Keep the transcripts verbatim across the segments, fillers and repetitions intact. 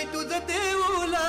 तुझं देऊला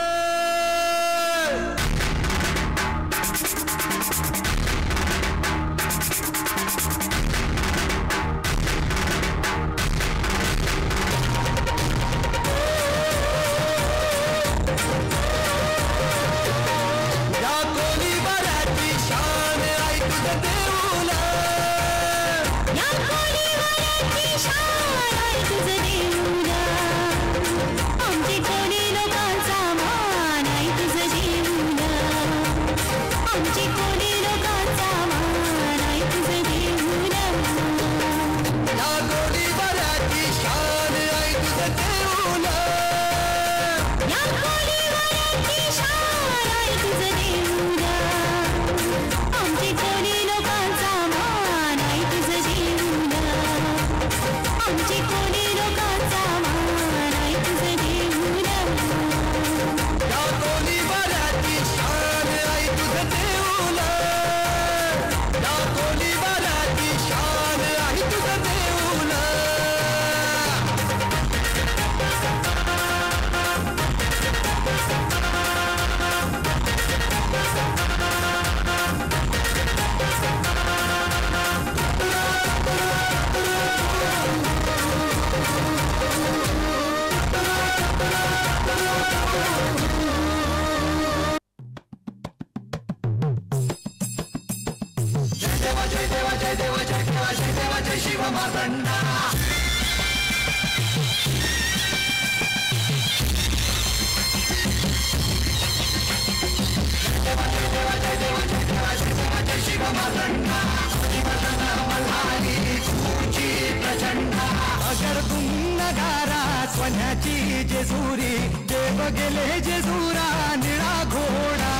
सोन्याची जेजुरी देव गेले जेजुरा निळा घोडा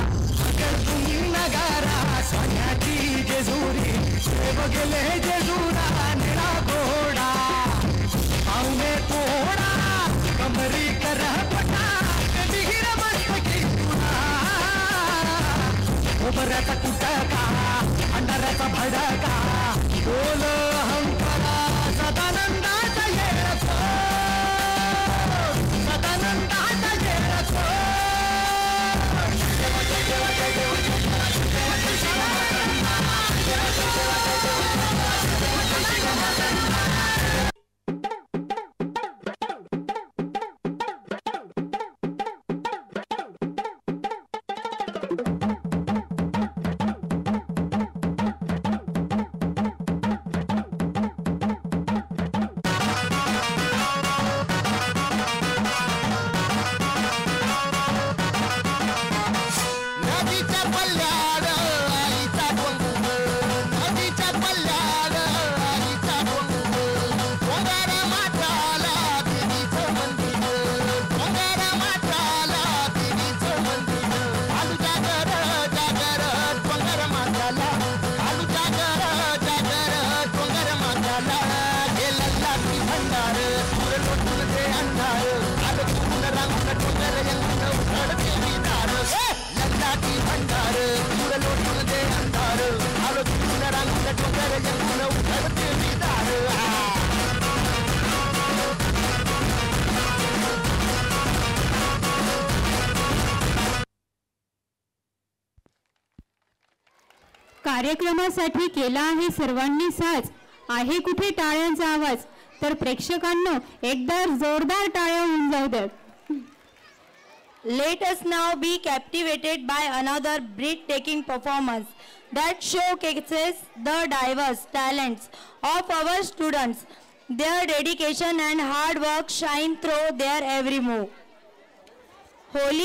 अगर तुम्ही नगारा सोन्याची जेजुरी देव गेले जेजुरा निळा घोडा पाहुणे तोडा कमरी कर पटा विहीर मस्तकी तुला उभऱ्याचा कुटका अंधाराचा भडका बोल अहंकारा सदानंदाचा येळचा कार्यक्रमासाठी केला आहे सर्वांनी साज आहे कुठे टाळ्यांचा आवाज तर प्रेक्षकांनो एकदा जोरदार टाळ्या होऊन जाऊ द्या. Let us now be captivated by another breathtaking performance that showcases the diverse talents of our students. Their dedication and hard work shine through their every move. Holy